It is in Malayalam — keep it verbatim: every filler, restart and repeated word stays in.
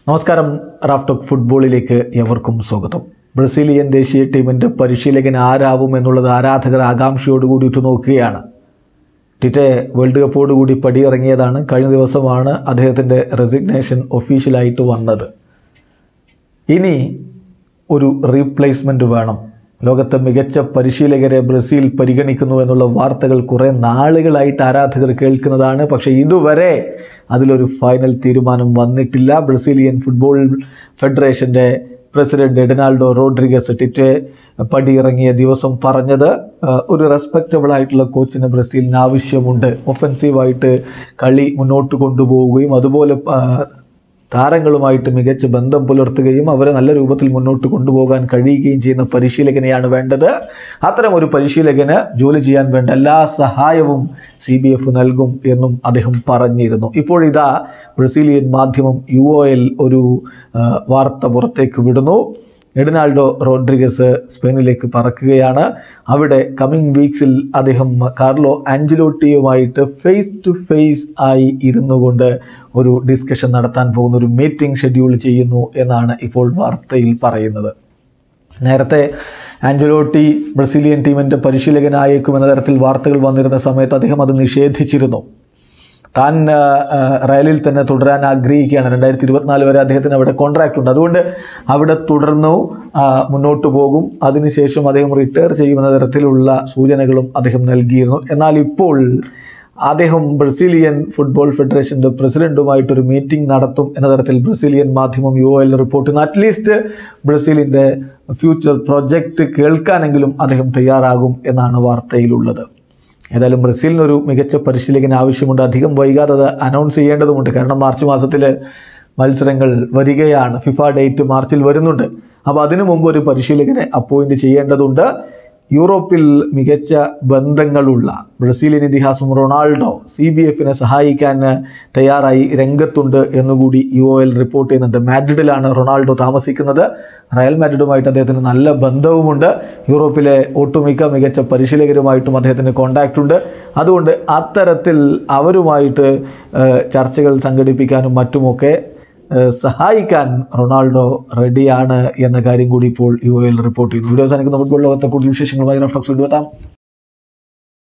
നമസ്കാരം. റാഫ് ടോക്ക് ഫുട്ബോളിലേക്ക് എവർക്കും സ്വാഗതം. ബ്രസീലിയൻ ദേശീയ ടീമിൻ്റെ പരിശീലകൻ ആരാവും എന്നുള്ളത് ആരാധകർ ആകാംക്ഷയോടുകൂടി ഉറ്റുനോക്കുകയാണ്. Tite world കപ്പോടുകൂടി പടിയിറങ്ങിയതാണ്. കഴിഞ്ഞ ദിവസമാണ് അദ്ദേഹത്തിൻ്റെ റെസിഗ്നേഷൻ ഒഫീഷ്യലായിട്ട് വന്നത്. ഇനി ഒരു റീപ്ലേസ്മെൻറ്റ് വേണം. ലോകത്തെ മികച്ച പരിശീലകരെ ബ്രസീൽ പരിഗണിക്കുന്നു എന്നുള്ള വാർത്തകൾ കുറേ നാളുകളായിട്ട് ആരാധകർ കേൾക്കുന്നതാണ്. പക്ഷേ ഇതുവരെ അതിലൊരു ഫൈനൽ തീരുമാനം വന്നിട്ടില്ല. ബ്രസീലിയൻ ഫുട്ബോൾ ഫെഡറേഷൻ്റെ പ്രസിഡന്റ് എഡനാൾഡോ റോഡ്രിഗസ് ടിറ്റെ പടിയിറങ്ങിയ ദിവസം പറഞ്ഞത്, ഒരു റെസ്പെക്റ്റബിൾ ആയിട്ടുള്ള കോച്ചിന് ബ്രസീലിന് ആവശ്യമുണ്ട്. ഒഫൻസീവായിട്ട് കളി മുന്നോട്ട് കൊണ്ടുപോവുകയും അതുപോലെ താരങ്ങളുമായിട്ട് മികച്ച ബന്ധം പുലർത്തുകയും അവരെ നല്ല രൂപത്തിൽ മുന്നോട്ട് കൊണ്ടുപോകാൻ കഴിയുകയും ചെയ്യുന്ന പരിശീലകനെയാണ് വേണ്ടത്. അത്തരം ഒരു പരിശീലകന് ജോലി ചെയ്യാൻ വേണ്ട എല്ലാ സഹായവും സി ബി എഫ് നൽകും എന്നും അദ്ദേഹം പറഞ്ഞിരുന്നു. ഇപ്പോഴിതാ ബ്രസീലിയൻ മാധ്യമം യു ഒ എൽ ഒരു വാർത്ത പുറത്തേക്ക് വിടുന്നു. എഡനാൾഡോ റോഡ്രിഗസ് സ്പെയിനിലേക്ക് പറക്കുകയാണ്. അവിടെ കമ്മിങ് വീക്സിൽ അദ്ദേഹം കാർലോ ആഞ്ചലോട്ടിയുമായിട്ട് ഫേസ് ടു ഫേസ് ആയി ഇരുന്നു കൊണ്ട് ഒരു ഡിസ്കഷൻ നടത്താൻ പോകുന്ന ഒരു മീറ്റിംഗ് ഷെഡ്യൂൾ ചെയ്യുന്നു എന്നാണ് ഇപ്പോൾ വാർത്തയിൽ പറയുന്നത്. നേരത്തെ ആഞ്ചലോട്ടി ബ്രസീലിയൻ ടീമിൻ്റെ പരിശീലകനായേക്കുമെന്ന തരത്തിൽ വാർത്തകൾ വന്നിരുന്ന സമയത്ത് അദ്ദേഹം അത് നിഷേധിച്ചിരുന്നു. താൻ റയലിൽ തന്നെ തുടരാൻ ആഗ്രഹിക്കുകയാണ്. രണ്ടായിരത്തി ഇരുപത്തിനാല് വരെ അദ്ദേഹത്തിന് അവിടെ കോൺട്രാക്റ്റ് ഉണ്ട്. അതുകൊണ്ട് അവിടെ തുടർന്നു മുന്നോട്ട് പോകും. അതിനുശേഷം അദ്ദേഹം റിട്ടയർ ചെയ്യുമെന്ന തരത്തിലുള്ള സൂചനകളും അദ്ദേഹം നൽകിയിരുന്നു. എന്നാൽ ഇപ്പോൾ അദ്ദേഹം ബ്രസീലിയൻ ഫുട്ബോൾ ഫെഡറേഷൻ്റെ പ്രസിഡൻറ്റുമായിട്ടൊരു മീറ്റിംഗ് നടത്തും എന്ന തരത്തിൽ ബ്രസീലിയൻ മാധ്യമം യു ഒ എൽ റിപ്പോർട്ട് ചെയ്യുന്നു. അറ്റ്ലീസ്റ്റ് ബ്രസീലിൻ്റെ ഫ്യൂച്ചർ പ്രൊജക്റ്റ് കേൾക്കാനെങ്കിലും അദ്ദേഹം തയ്യാറാകും എന്നാണ് വാർത്തയിലുള്ളത്. ഏതായാലും ബ്രസീലിനൊരു മികച്ച പരിശീലകന് ആവശ്യമുണ്ട്. അധികം വൈകാതെ അത് അനൗൺസ് ചെയ്യേണ്ടതുമുണ്ട്. കാരണം മാർച്ച് മാസത്തിൽ മത്സരങ്ങൾ വരികയാണ്. ഫിഫ ഡേറ്റ് മാർച്ചിൽ വരുന്നുണ്ട്. അപ്പോൾ അതിനു മുമ്പ് ഒരു പരിശീലകനെ അപ്പോയിൻറ്റ് ചെയ്യേണ്ടതുണ്ട്. യൂറോപ്പിൽ മികച്ച ബന്ധങ്ങളുള്ള ബ്രസീലിയൻ ഇതിഹാസം റൊണാൾഡോ സി ബി എഫിനെ സഹായിക്കാൻ തയ്യാറായി രംഗത്തുണ്ട് എന്നുകൂടി യു ഒ എൽ റിപ്പോർട്ട് ചെയ്യുന്നുണ്ട്. മാഡ്രിഡിലാണ് റൊണാൾഡോ താമസിക്കുന്നത്. റയൽ മാഡ്രിഡുമായിട്ട് അദ്ദേഹത്തിന് നല്ല ബന്ധവുമുണ്ട്. യൂറോപ്പിലെ ഒട്ടുമിക്ക മികച്ച പരിശീലകരുമായിട്ടും അദ്ദേഹത്തിന് കോണ്ടാക്റ്റ് ഉണ്ട്. അതുകൊണ്ട് അത്തരത്തിൽ അവരുമായിട്ട് ചർച്ചകൾ സംഘടിപ്പിക്കാനും മറ്റുമൊക്കെ സഹായിക്കാൻ റൊണാൾഡോ റെഡിയാണ് എന്ന കാര്യം കൂടി ഇപ്പോൾ യു എൽ റിപ്പോർട്ട് ചെയ്യുന്നു. വീഡിയോ അവസാനിക്കുന്ന ഫുട്ബോൾ ലോകത്തെ കൂടുതൽ വിശേഷങ്ങളുമായി റാഫ് ടോക്സ് വീണ്ടും എത്താം.